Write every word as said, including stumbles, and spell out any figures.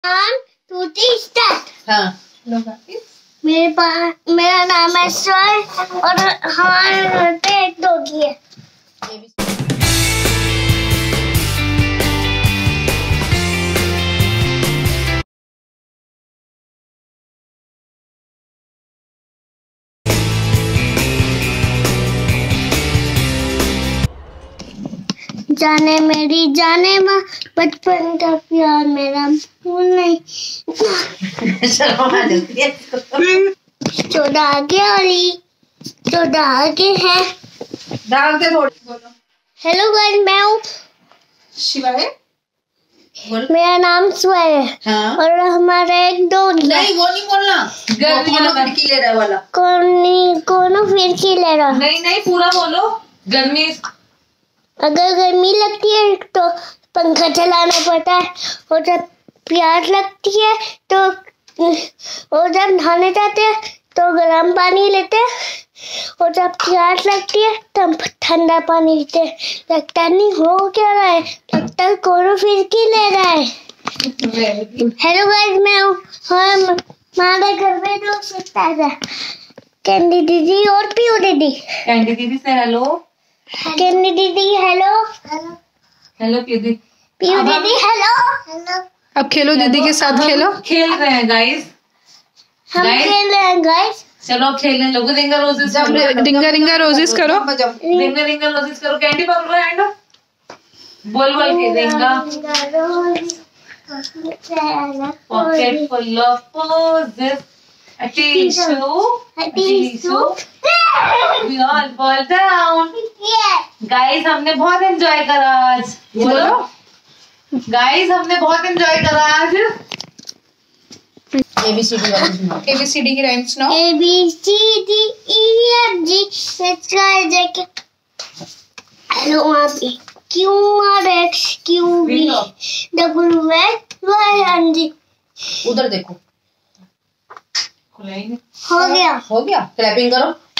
हाँ मेरे पास मेरा नाम है शिवाय और हमारे घर पे एक डॉगी है। जाने मेरी जाने माँ बचपन का प्यार मेरा भूल नहीं। चौदह आगे वाली चौदह आगे है। डालते थोड़ी बोलो। हेलो गाइस, मैं हूँ शिवाय। मेरा नाम शिवाय है। हाँ? और हमारा एक डॉग नहीं, वो नहीं बोलना। गर्मी फिरकी ले रहा वाला। कौन नहीं कौन फिरकी ले रहा? नहीं नहीं, पूरा बोलो। गर्मी अगर गर्मी लगती है तो पंखा चलाना पड़ता है, और जब प्यास लगती है तो और जब नहाने जाते हैं तो गर्म पानी लेते हैं, और जब प्यास लगती है तब ठंडा पानी लेते हैं। लगता नहीं हो क्या रहा है, लगता है कौन फिरकी ले रहा है। हेलो गाइस, मैं हूँ हमारे घर में दो सकता है कैंडी दीदी और पीयू दीदी। कैंडी दीदी से हेलो। कैंडी दीदी हेलो। हेलो हेलो पीयू दीदी। पीयू दीदी हेलो। हेलो। अब खेलो दीदी के साथ। खेलो खेल रहे हैं गाइस। हम खेल रहे हैं गाइस। चलो खेलने लोगो। रिंगा रोजेस रिंगा रिंगा रोजेस करो। रिंगा रिंगा रोजेस करो। कैंडी पकड़ो हैंड। बोल बोल के ring a. Pocket full of posies, a tissue, a tissue, we all fall down. Guys हमने बहुत एंजॉय करा आज। बोलो गाइस, हमने बहुत एंजॉय करा आज। एबीसीडी वाली एबीसीडी की राइम्स सुनाओ। A B C D E F G H I J K hello वहाँ पे Q R X Q B W X Y and Z. उधर देखो। हो गया हो गया। क्लैपिंग करो।